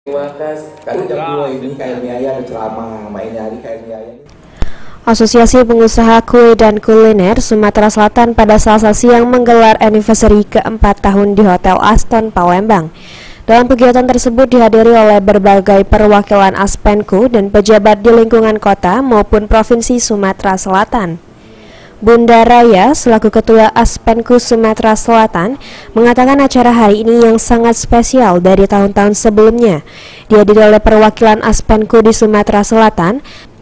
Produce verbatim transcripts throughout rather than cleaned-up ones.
Karena jam dua ini K M I A ada ceramah, mainnya hari K M I A. Asosiasi Pengusaha Kue dan Kuliner Sumatera Selatan pada Selasa siang menggelar anniversary keempat tahun di Hotel Aston Palembang. Dalam kegiatan tersebut dihadiri oleh berbagai perwakilan Aspenku dan pejabat di lingkungan kota maupun Provinsi Sumatera Selatan. Bunda Raya selaku Ketua Aspenku Sumatera Selatan mengatakan acara hari ini yang sangat spesial dari tahun-tahun sebelumnya. Dihadiri oleh perwakilan Aspenku di Sumatera Selatan.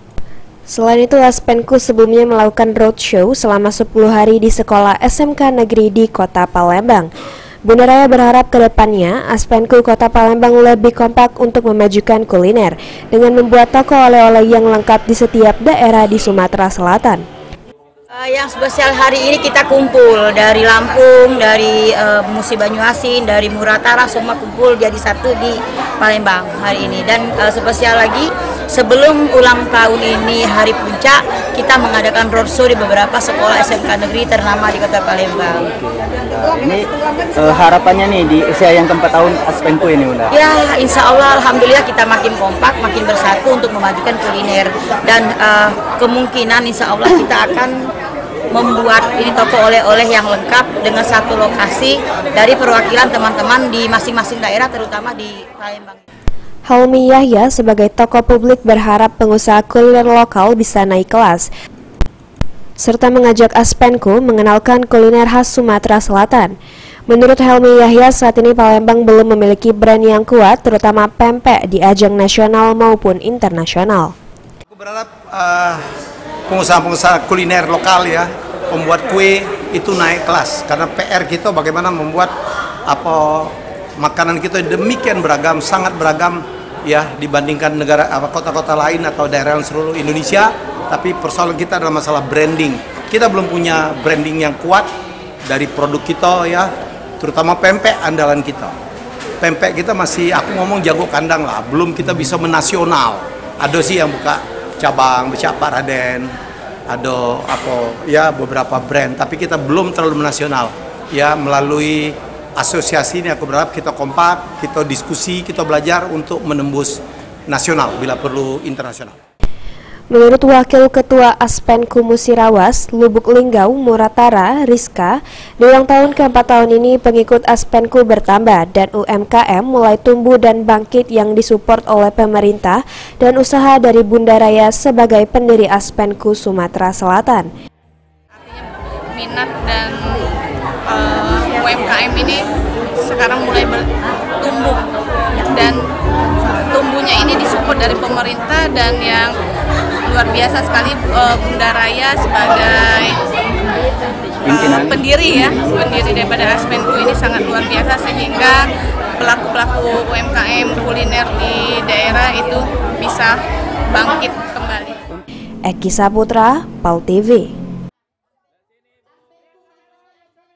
Selain itu, Aspenku sebelumnya melakukan roadshow selama sepuluh hari di sekolah S M K negeri di Kota Palembang. Bunda Raya berharap ke depannya Aspenku Kota Palembang lebih kompak untuk memajukan kuliner dengan membuat toko oleh-oleh yang lengkap di setiap daerah di Sumatera Selatan. Uh, yang spesial hari ini kita kumpul dari Lampung, dari uh, Musi Banyuasin, dari Muratara, semua kumpul jadi satu di Palembang hari ini. Dan uh, spesial lagi, sebelum ulang tahun ini hari puncak, kita mengadakan roadshow di beberapa sekolah S M K negeri ternama di Kota Palembang. Nah, ini uh, harapannya nih di usia yang keempat tahun Aspenku ini, Bunda? Ya, insya Allah, alhamdulillah kita makin kompak, makin bersatu untuk memajukan kuliner. Dan uh, kemungkinan insya Allah kita akan membuat ini toko oleh-oleh yang lengkap dengan satu lokasi dari perwakilan teman-teman di masing-masing daerah, terutama di Palembang. Helmi Yahya sebagai tokoh publik berharap pengusaha kuliner lokal bisa naik kelas, serta mengajak Aspenku mengenalkan kuliner khas Sumatera Selatan. Menurut Helmi Yahya, saat ini Palembang belum memiliki brand yang kuat, terutama pempek di ajang nasional maupun internasional. Aku berharap uh, pengusaha-pengusaha kuliner lokal ya, pembuat kue itu naik kelas, karena P R kita bagaimana membuat apa makanan kita demikian beragam, sangat beragam ya dibandingkan negara apa kota-kota lain atau daerah seluruh Indonesia. Tapi persoalan kita adalah masalah branding. Kita belum punya branding yang kuat dari produk kita ya, terutama pempek andalan kita. Pempek kita masih, aku ngomong jago kandang lah, belum kita bisa menasional. Ada sih yang buka cabang, Pak Raden, ada apa ya beberapa brand, tapi kita belum terlalu menasional. Ya melalui asosiasi ini aku berharap kita kompak, kita diskusi, kita belajar untuk menembus nasional bila perlu internasional. Menurut Wakil Ketua Aspenku Musirawas, Lubuk Linggau, Muratara, Rizka, di ulang tahun keempat tahun ini pengikut Aspenku bertambah dan U M K M mulai tumbuh dan bangkit yang disupport oleh pemerintah dan usaha dari Bunda Raya sebagai pendiri Aspenku Sumatera Selatan. Artinya minat dan uh, U M K M ini sekarang mulai bertumbuh dan tumbuhnya ini disupport dari pemerintah dan yang luar biasa sekali uh, Bunda Raya sebagai uh, pendiri ya, pendiri daripada Aspenku ini sangat luar biasa sehingga pelaku-pelaku U M K M kuliner di daerah itu bisa bangkit kembali. Eki Saputra, Pal T V.